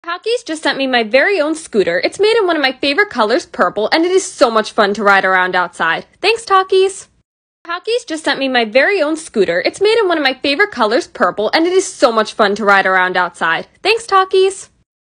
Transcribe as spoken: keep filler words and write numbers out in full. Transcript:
Takis just sent me my very own scooter. It's made in one of my favorite colors, purple, and it is so much fun to ride around outside. Thanks, Takis. Takis just sent me my very own scooter. It's made in one of my favorite colors, purple, and it is so much fun to ride around outside. Thanks, Takis.